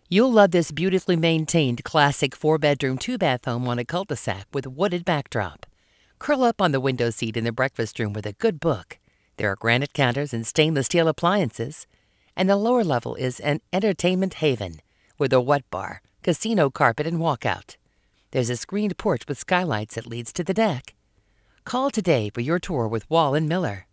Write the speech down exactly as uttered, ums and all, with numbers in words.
You'll love this beautifully maintained classic four-bedroom, two-bath home on a cul-de-sac with wooded backdrop. Curl up on the window seat in the breakfast room with a good book. There are granite counters and stainless steel appliances. And the lower level is an entertainment haven with a wet bar, casino carpet, and walkout. There's a screened porch with skylights that leads to the deck. Call today for your tour with Wahl and Miller.